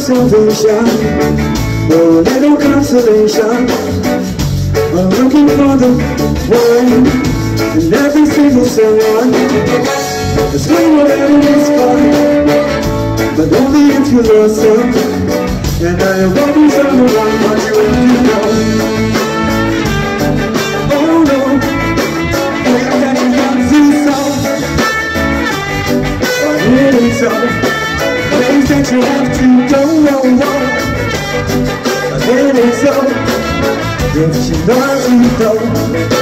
salvation or a little consolation. I'm looking for the one in every single someone. Explain whatever is fine, but only if you love some. And I am always on the one, but you have to know. Oh no, that you have to do so. But it ain't so. Things that you have to go, oh, oh. But it ain't so. If she loves you though.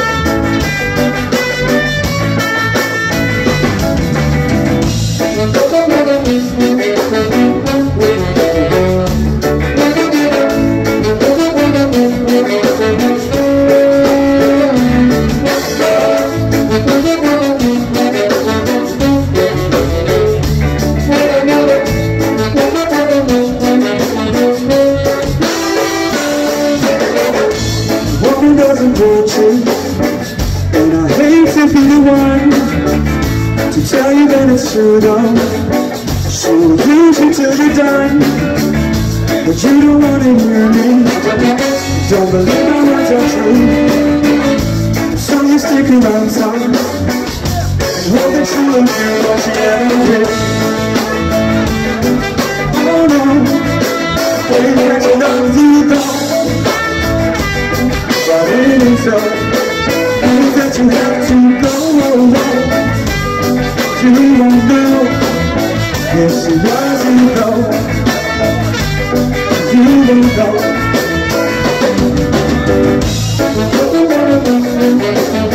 Doesn't want you, and I hate to be the one to tell you that it's true though. She'll use you till you're done, but you don't want to hear me. Don't believe my words are true, so you stick around some and hope that you will hear what you never did. Oh no, they can't love you though. But it ain't so. Things that you have to go away. You won't know. Yes, she doesn't know. You won't know.